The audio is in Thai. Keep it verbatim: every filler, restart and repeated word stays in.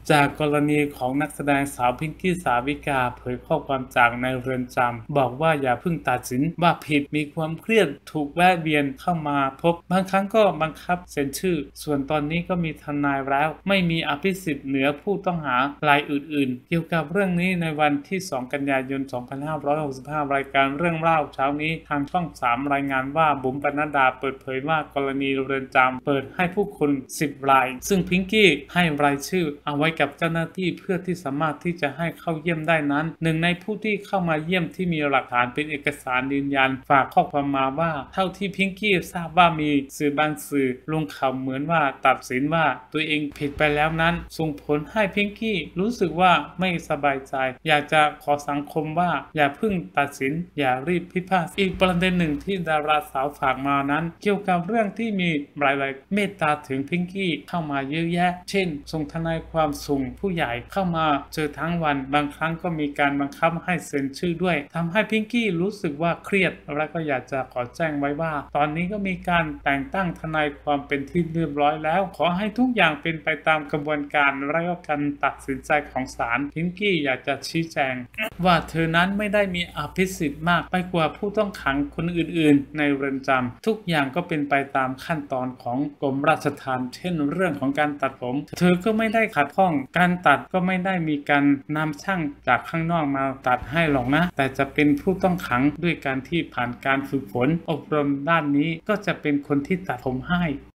จากกรณีของนักแสดงสาวพิงกี้สาวิกาเผยข้อความจากในเรือนจำบอกว่าอย่าเพิ่งตัดสินว่าผิดมีความเครียดถูกแวะเวียนเข้ามาพบบางครั้งก็บังคับเซ็นชื่อส่วนตอนนี้ก็มีทนายแล้วไม่มีอภิสิทธิ์เหนือผู้ต้องหารายอื่นๆเกี่ยวกับเรื่องนี้ในวันที่สองกันยายนสองพันห้าร้อยหกสิบห้ารายการเรื่องเล่าเช้านี้ทางช่องสามรายงานว่าบุ๋มปนัดดาเปิดเผยว่ากรณีเรือนจำเปิดให้ผู้คนสิบรายซึ่งพิงกี้ให้รายชื่อเอาไว้กับเจ้าหน้าที่เพื่อที่สามารถที่จะให้เข้าเยี่ยมได้นั้นหนึ่งในผู้ที่เข้ามาเยี่ยมที่มีหลักฐานเป็นเอกสารยืนยันฝากข้อความมาว่าเท่าที่พิงกี้ทราบว่ามีสื่อบางสื่อลงข่าวเหมือนว่าตัดสินว่าตัวเองผิดไปแล้วนั้นส่งผลให้พิงกี้รู้สึกว่าไม่สบายใจอยากจะขอสังคมว่าอย่าเพิ่งตัดสินอย่ารีบพิพากษาอีกประเด็นหนึ่งที่ดาราสาวฝากมานั้นเกี่ยวกับเรื่องที่มีหลายๆเมตตาถึงพิงกี้เข้ามาเยอะแยะเช่นส่งทนายความส่งผู้ใหญ่เข้ามาเจอทั้งวันบางครั้งก็มีการบังคับให้เซ็นชื่อด้วยทำให้พิงกี้รู้สึกว่าเครียดและก็อยากจะขอแจ้งไว้ว่าตอนนี้ก็มีการแต่งตั้งทนายความเป็นที่เรียบร้อยแล้วขอให้ทุกอย่างเป็นไปตามกระบวนการและก็การตัดสินใจของศาลพิงกี้อยากจะชี้แจงว่าเธอนั้นไม่ได้มีอภิสิทธิ์มากไปกว่าผู้ต้องขังคนอื่นๆในเรือนจำทุกอย่างก็เป็นไปตามขั้นตอนของกรมราชทัณฑ์เช่นเรื่องของการตัดผมเธอก็ไม่ได้ขัดข้องการตัดก็ไม่ได้มีการนำช่างจากข้างนอกมาตัดให้หรอกนะแต่จะเป็นผู้ต้องขังด้วยการที่ผ่านการฝึกฝนอบรมด้านนี้ก็จะเป็นคนที่ตัดผมให้